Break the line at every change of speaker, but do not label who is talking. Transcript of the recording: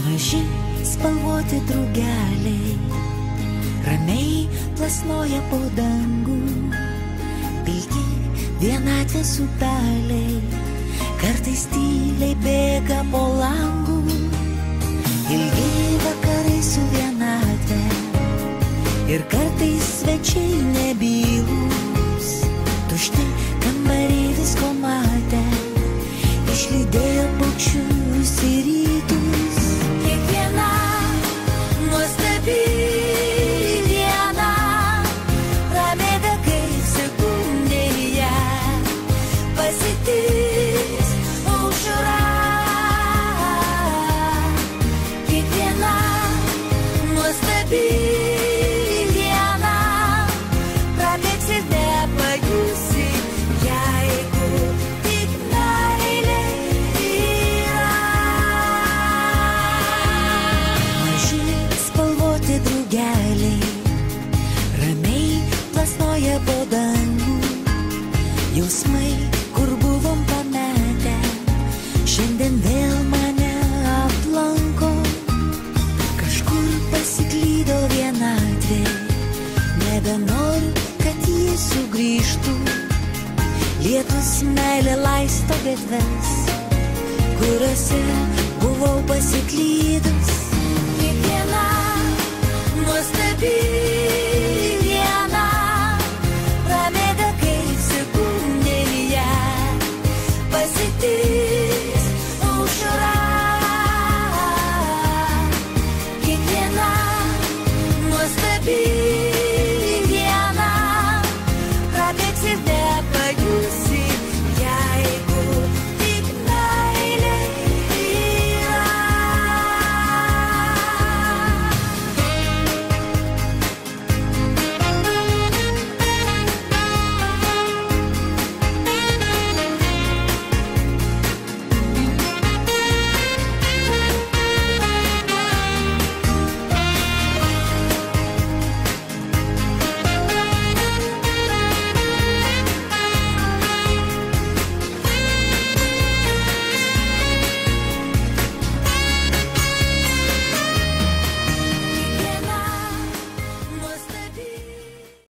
Maži spalvoti drugeliai ramiai plasnoja po dangų, pilki vienatvės upeliai kartais tyliai bėga po langų. Ilgi vakarai su vienatve ir kartais svečiai nebylūs, tušti kambariai visko matę, išlydėjo paukščius į rytus. Kiekviena nuostabi diena prabėga kaip sekundėje, pasitiks aušra. Kiekviena nuostabi diena prabėgs ir nepajusi, jeigu tik meilė yra. Maži spalvoti drugeliai ramiai plasnoja po dangų, jausmai, kur buvom pametę, šiandien vėl mane aplanko. Kažkur pasiklydo vienatvė, nebenoriu, kad jie sugrįžtų. Lietus meilė laisto gatves, kuriuose buvau pasiklydęs.